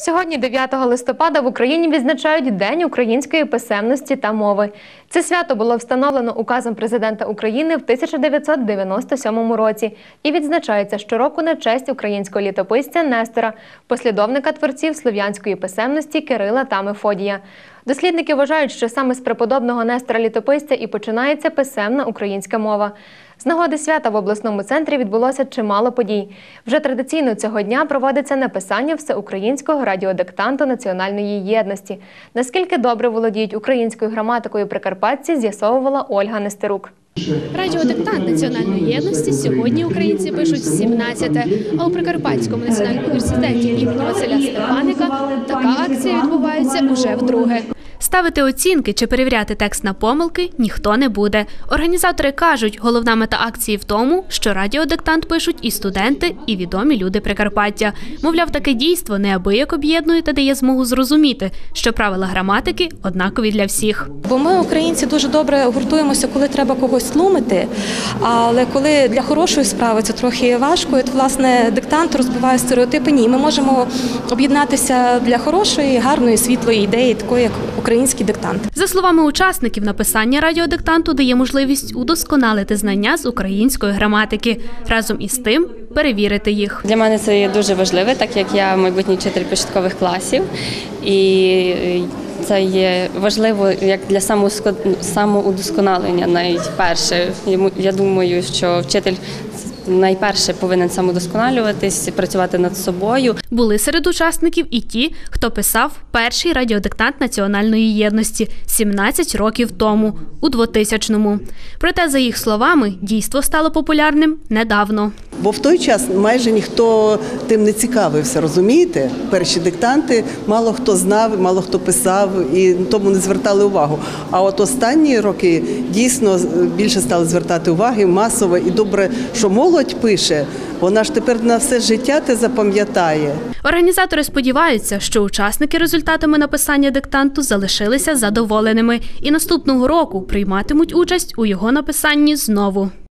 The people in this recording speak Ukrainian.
Сьогодні, 9 листопада, в Україні відзначають День української писемності та мови. Це свято було встановлено указом президента України в 1997 році і відзначається щороку на честь українського літописця Нестора, послідовника творців слов'янської писемності Кирила та Мефодія. Дослідники вважають, що саме з преподобного Нестора-літописця і починається писемна українська мова. З нагоди свята в обласному центрі відбулося чимало подій. Вже традиційно цього дня проводиться написання всеукраїнського радіодиктанту національної єдності. Наскільки добре володіють українською граматикою прикарпатці, з'ясовувала Ольга Нестерук. Радіодиктант національної єдності сьогодні українці пишуть 17-те, а у Прикарпатському національному університеті імені Василя Стефаника така акція відбувається уже вдруге. Ставити оцінки чи перевіряти текст на помилки ніхто не буде. Організатори кажуть, головна мета акції в тому, що радіодиктант пишуть і студенти, і відомі люди Прикарпаття. Мовляв, таке дійство неабияк об'єднує та дає змогу зрозуміти, що правила граматики однакові для всіх. Бо ми, українці, дуже добре гуртуємося, коли треба когось тлумити, але коли для хорошої справи це трохи важко, і, власне, диктант розбиває стереотипи. Ні, ми можемо об'єднатися для хорошої, гарної, світлої ідеї, такої, як український диктант. За словами учасників, написання радіодиктанту дає можливість удосконалити знання з української граматики. Разом із тим перевірити їх. Для мене це є дуже важливо, так як я майбутній вчитель початкових класів. І це є важливо як для самоудосконалення найперше. Я думаю, що вчитель найперше повинен самодосконалюватись, працювати над собою. Були серед учасників і ті, хто писав перший радіодиктант національної єдності 17 років тому, у 2000-му. Проте, за їх словами, дійство стало популярним недавно. Бо в той час майже ніхто тим не цікавився, розумієте? Перші диктанти мало хто знав, мало хто писав і тому не звертали увагу. А от останні роки дійсно більше стали звертати уваги масово і добре, що молодь пише, вона ж тепер на все життя те запам'ятає. Організатори сподіваються, що учасники результатами написання диктанту залишилися задоволеними і наступного року прийматимуть участь у його написанні знову.